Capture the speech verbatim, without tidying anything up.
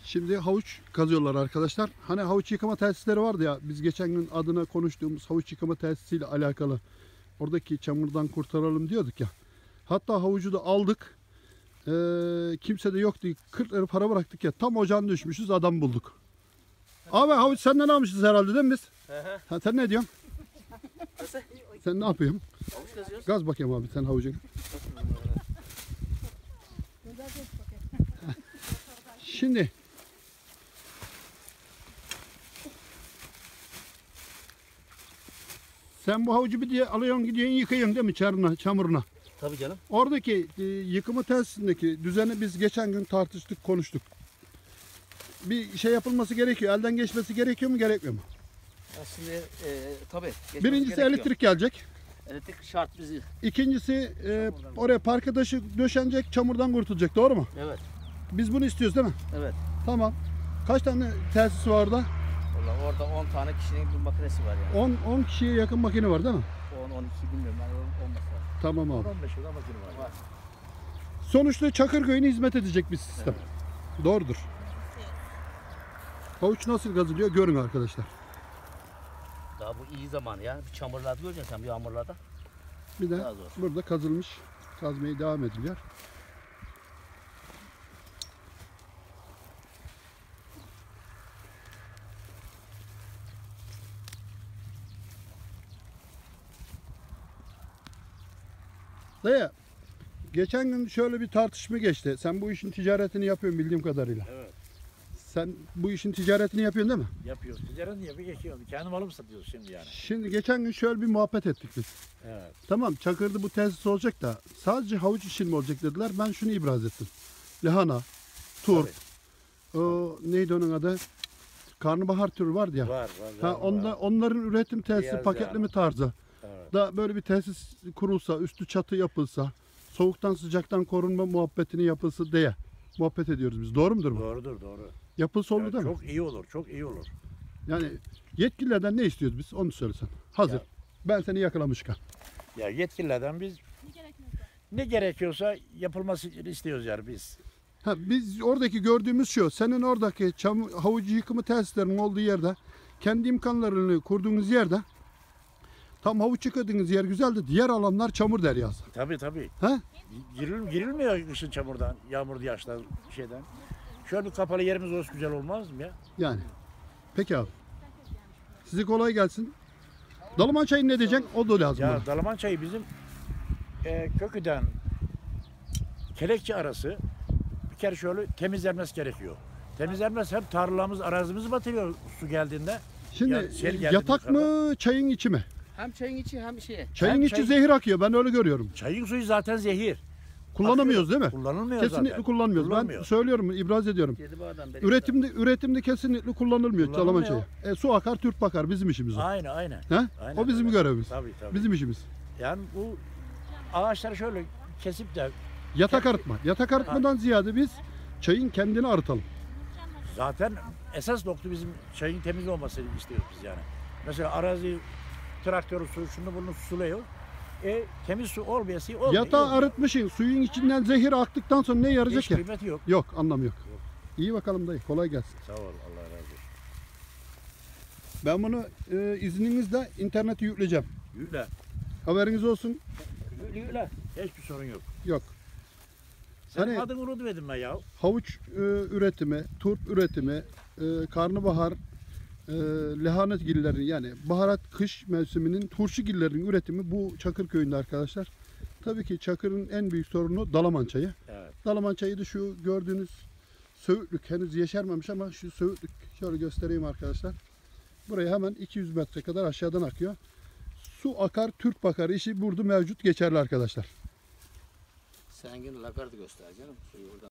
Şimdi havuç kazıyorlar arkadaşlar. Hani havuç yıkama tesisleri vardı ya. Biz geçen gün adına konuştuğumuz havuç yıkama tesisiyle alakalı. Oradaki çamurdan kurtaralım diyorduk ya. Hatta havucu da aldık. Ee, kimse de yoktu. kırk lira para bıraktık ya. Tam ocağın düşmüşüz, adam bulduk. Abi havuç senden almışız herhalde değil mi biz? Hı. Ha, sen ne diyorsun? Nasıl? Sen ne yapıyorsun? Havuç kazıyoruz. Gaz bakayım abi sen havucunu. Şimdi sen bu havucu bir diye alıyorsun gidiyorsun yıkıyorsun değil mi çamuruna, çamuruna? Tabii canım. Oradaki e, yıkama tesisindeki düzeni biz geçen gün tartıştık, konuştuk. Bir şey yapılması gerekiyor. Elden geçmesi gerekiyor mu, gerekmiyor mu? Aslında e, tabii. geçmesi Birincisi gerekiyor. elektrik gelecek. Elektrik şart bizi. İkincisi e, oraya parke taşı döşenecek, çamurdan kurtulacak. Doğru mu? Evet. Biz bunu istiyoruz değil mi? Evet. Tamam. Kaç tane tesis var orada? Vallahi orada on tane kişinin bir makinesi var yani. on on kişiye yakın makine var değil mi? on on iki bilmiyorum. Yani olmasa. Tamam abi. on beş orada makine var. Var. Sonuçta Çakırköy'üne hizmet edecek bir sistem. Evet. Doğrudur. Havuç nasıl kazılıyor görün arkadaşlar. Daha bu iyi zaman ya. Bir çamurlarda göreceksin sen bir yağmurlarda. Bir de Daha zor. burada kazılmış. Kazmaya devam ediliyor. Dayı, geçen gün şöyle bir tartışma geçti. Sen bu işin ticaretini yapıyorsun bildiğim kadarıyla. Evet. Sen bu işin ticaretini yapıyorsun değil mi? Yapıyoruz. Ticaret niye bir geçiyor? Kendi malımı satıyoruz şimdi yani. Şimdi geçen gün şöyle bir muhabbet ettik biz. Evet. Tamam Çakır'da bu tesis olacak da sadece havuç için mi olacak dediler. Ben şunu ibraz ettim. Lahana, turp, o, neydi onun adı? Karnabahar türü vardı ya. Var var. Ha, var, onda, var. onların üretim tesisi, Beyaz paketleme yağlı. tarzı. Evet. Da böyle bir tesis kurulsa, üstü çatı yapılsa, soğuktan sıcaktan korunma muhabbetini yapılsa diye muhabbet ediyoruz biz. Doğru mudur bu? Doğrudur doğru. Yapılsa olur Evet, değil mi? çok iyi olur. Çok iyi olur. Yani yetkililerden ne istiyoruz biz? Onu söylesen. Hazır. Ya. Ben seni yakalamışken. Ya yetkililerden biz ne gerekiyorsa yapılmasını istiyoruz yani biz. Ha, biz oradaki gördüğümüz şu. Senin oradaki çam, havucu yıkımı tesislerinin olduğu yerde, kendi imkanlarını kurduğunuz yerde tam havuç yıkadığınız yer güzeldi. Diğer alanlar çamur deryası. Tabii tabii. Ha? Giril, girilmiyor kışın çamurdan, yağmur yağıştan şeyden. Şöyle bir kapalı yerimiz olsa güzel olmaz mı ya? Yani. Peki abi. Size kolay gelsin. Dalaman çayı ne diyeceksin? O da lazım bana. Ya Dalaman çayı bizim e, köküden Kelekçe arası bir kere şöyle temizlenmesi gerekiyor. Temizlenmez hem tarlalarımız, arazimizi batırıyor su geldiğinde. Şimdi Ya, sel geldi yatak yukarıdan. mı çayın içi mi? Hem çayın içi hem şey. Çayın Hem içi çay- zehir akıyor. Ben öyle görüyorum. Çayın suyu zaten zehir. Kullanamıyoruz değil mi? Kullanılmıyor Kesinlikle zaten. kullanmıyoruz. Ben Kullanmıyor. söylüyorum, ibraz ediyorum. Yedi bağdan beri. Üretimde üretimde kesinlikle kullanılmıyor Dalaman çayı. Kullanılmıyor. E, su akar, Türk bakar. Bizim işimiz o. Aynen aynen. Ha? Aynen O bizim öyle. görevimiz. Tabii tabii. Bizim işimiz. Yani bu ağaçları şöyle kesip de Yatak arıtma. Yatak arıtmadan ziyade biz çayın kendini arıtalım. zaten esas nokta bizim çayın temiz olmasını istiyoruz biz yani. Mesela arazi traktörü su şunu bunu suluyor. E temiz su olmayası olmuyor. Yatağı Yok. arıtmışsın. Suyun içinden zehir aktıktan sonra ne yarayacak Hiç ya? kıymeti yok. Yok, anlamı yok. Yok. İyi bakalım dayı. Kolay gelsin. Sağ ol Allah razı olsun. Ben bunu e, izninizle internete yükleyeceğim. Yükle. Haberiniz olsun. Yükle yükle. Hiçbir sorun yok. Yok. Sen Hani- adını unutmadım ben ya. Havuç e, üretimi, turp üretimi, e, karnabahar, e, lahanetgillerin yani baharat kış mevsiminin turşugillerinin üretimi bu Çakırköy'ünde arkadaşlar. Tabii ki Çakır'ın en büyük sorunu Dalaman çayı. Evet. Dalaman çayı da şu gördüğünüz söğütlük henüz yeşermemiş ama şu söğütlük şöyle göstereyim arkadaşlar. Buraya hemen iki yüz metre kadar aşağıdan akıyor. Su akar, Türk bakar işi burada mevcut geçerli arkadaşlar. Sen yine lakardı göster canım. Suyu oradan.